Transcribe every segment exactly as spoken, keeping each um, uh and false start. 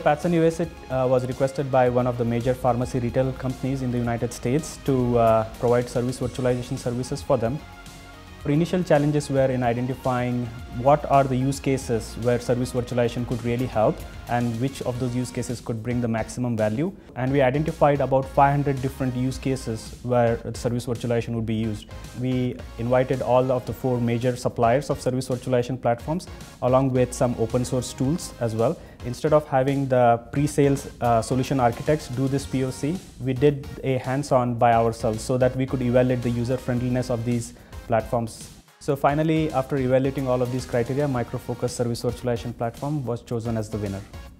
Patson U S A uh, was requested by one of the major pharmacy retail companies in the United States to uh, provide service virtualization services for them. Our initial challenges were in identifying what are the use cases where service virtualization could really help and which of those use cases could bring the maximum value. And we identified about five hundred different use cases where service virtualization would be used. We invited all of the four major suppliers of service virtualization platforms along with some open source tools as well. Instead of having the pre-sales uh, solution architects do this P O C, we did a hands-on by ourselves so that we could evaluate the user friendliness of these platforms. So finally, after evaluating all of these criteria, Micro Focus Service Virtualization Platform was chosen as the winner.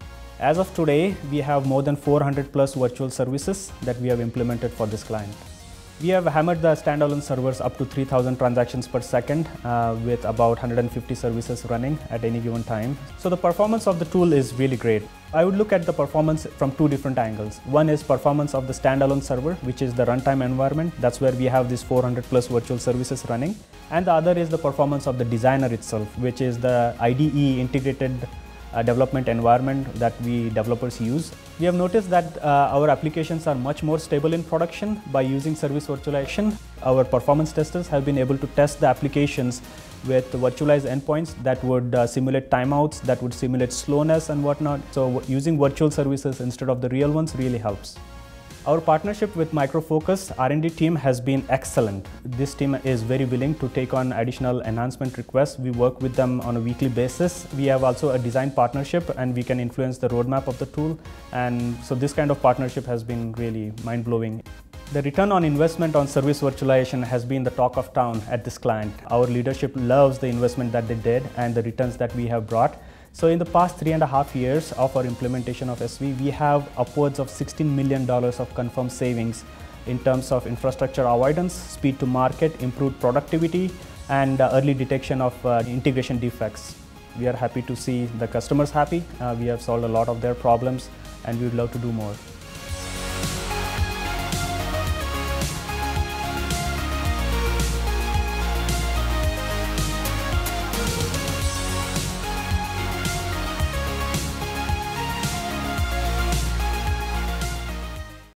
As of today, we have more than four hundred plus virtual services that we have implemented for this client. We have hammered the standalone servers up to three thousand transactions per second uh, with about one hundred fifty services running at any given time. So the performance of the tool is really great. I would look at the performance from two different angles. One is performance of the standalone server, which is the runtime environment. That's where we have these four hundred plus virtual services running. And the other is the performance of the designer itself, which is the I D E integrated uh, development environment that we developers use. We have noticed that uh, our applications are much more stable in production by using service virtualization. Our performance testers have been able to test the applications with virtualized endpoints that would uh, simulate timeouts, that would simulate slowness and whatnot. So using virtual services instead of the real ones really helps. Our partnership with Micro Focus R and D team has been excellent. This team is very willing to take on additional enhancement requests. We work with them on a weekly basis. We have also a design partnership and we can influence the roadmap of the tool. And so this kind of partnership has been really mind-blowing. The return on investment on service virtualization has been the talk of town at this client. Our leadership loves the investment that they did and the returns that we have brought. So in the past three and a half years of our implementation of S V, we have upwards of sixteen million dollars of confirmed savings in terms of infrastructure avoidance, speed to market, improved productivity, and uh, early detection of uh, integration defects. We are happy to see the customers happy. Uh, we have solved a lot of their problems and we would love to do more.